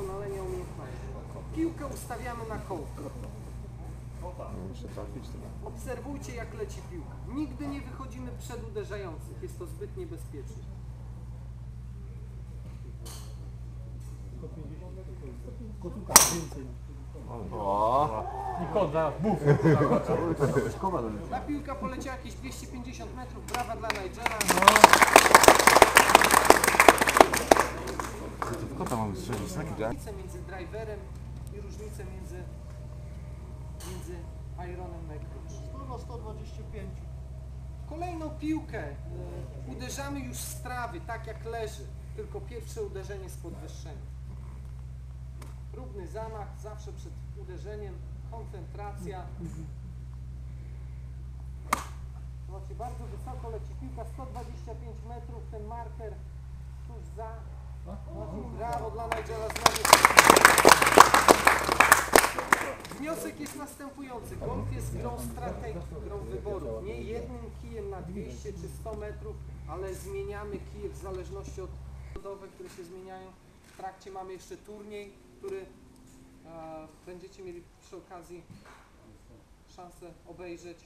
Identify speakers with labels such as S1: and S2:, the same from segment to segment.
S1: doskonalenia umiejętności. Piłkę ustawiamy na kołku.
S2: Muszę trafić.
S1: Obserwujcie, jak leci piłka. Nigdy nie wychodzimy przed uderzających. Jest to zbyt niebezpieczne.
S3: Kotówka więcej.
S2: O!
S3: Nikoda, buf!
S1: Ta piłka poleciała jakieś 250 metrów. Brawa dla Nigela.
S2: Kota mamy strzelić, taki jack.
S1: Różnicę między driverem i różnicę między ironem na klucz.
S3: 100 na 125.
S1: Kolejną piłkę uderzamy już z trawy, tak jak leży. Tylko pierwsze uderzenie z podwyższeniem. Próbny zamach, zawsze przed uderzeniem, koncentracja. Zobaczcie, bardzo wysoko leci piłka, 125 metrów, ten marker tuż za. Brawo dla Nigela znowu. Wniosek jest następujący. Golf jest grą strategii, grą wyboru. Nie jednym kijem na 200 czy 100 metrów, ale zmieniamy kije w zależności od budowy, które się zmieniają. W trakcie mamy jeszcze turniej, który będziecie mieli przy okazji szansę obejrzeć.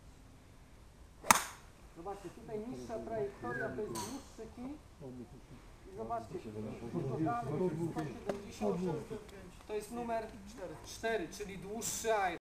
S1: Zobaczcie, tutaj niższa trajektoria to jest dłuższy kij. I zobaczcie, to jest numer 4, czyli dłuższy iron.